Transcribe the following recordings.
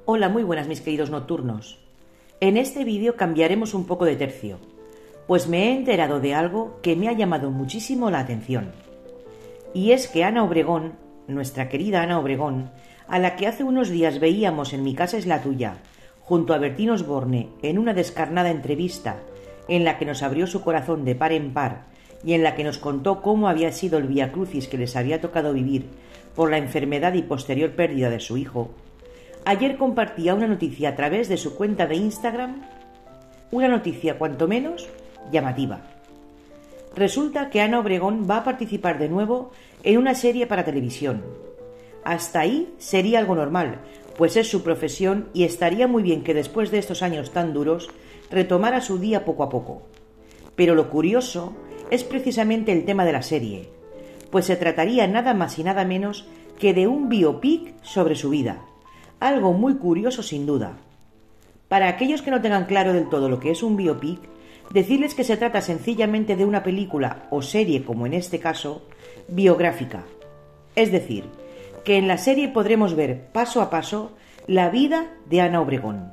Hola, muy buenas mis queridos nocturnos. En este vídeo cambiaremos un poco de tercio, pues me he enterado de algo que me ha llamado muchísimo la atención. Y es que Ana Obregón, nuestra querida Ana Obregón, a la que hace unos días veíamos en Mi casa es la tuya, junto a Bertín Osborne, en una descarnada entrevista en la que nos abrió su corazón de par en par y en la que nos contó cómo había sido el viacrucis que les había tocado vivir por la enfermedad y posterior pérdida de su hijo, ayer compartía una noticia a través de su cuenta de Instagram, una noticia cuanto menos llamativa. Resulta que Ana Obregón va a participar de nuevo en una serie para televisión. Hasta ahí sería algo normal, pues es su profesión y estaría muy bien que después de estos años tan duros retomara su día poco a poco. Pero lo curioso es precisamente el tema de la serie, pues se trataría nada más y nada menos que de un biopic sobre su vida. Algo muy curioso sin duda. Para aquellos que no tengan claro del todo lo que es un biopic, decirles que se trata sencillamente de una película o serie, como en este caso, biográfica. Es decir, que en la serie podremos ver paso a paso la vida de Ana Obregón.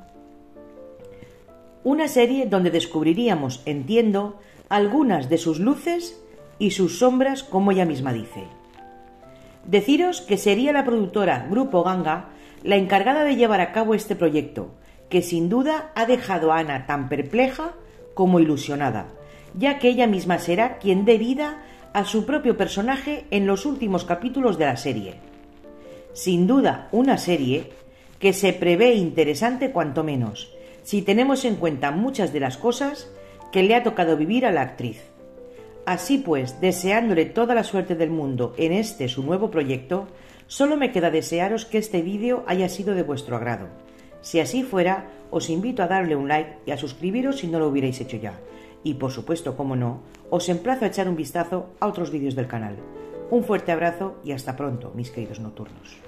Una serie donde descubriríamos, entiendo, algunas de sus luces y sus sombras, como ella misma dice. Deciros que sería la productora Grupo Ganga la encargada de llevar a cabo este proyecto, que sin duda ha dejado a Ana tan perpleja como ilusionada, ya que ella misma será quien dé vida a su propio personaje en los últimos capítulos de la serie. Sin duda, una serie que se prevé interesante cuanto menos, si tenemos en cuenta muchas de las cosas que le ha tocado vivir a la actriz. Así pues, deseándole toda la suerte del mundo en este su nuevo proyecto, solo me queda desearos que este vídeo haya sido de vuestro agrado. Si así fuera, os invito a darle un like y a suscribiros si no lo hubierais hecho ya. Y por supuesto, como no, os emplazo a echar un vistazo a otros vídeos del canal. Un fuerte abrazo y hasta pronto, mis queridos nocturnos.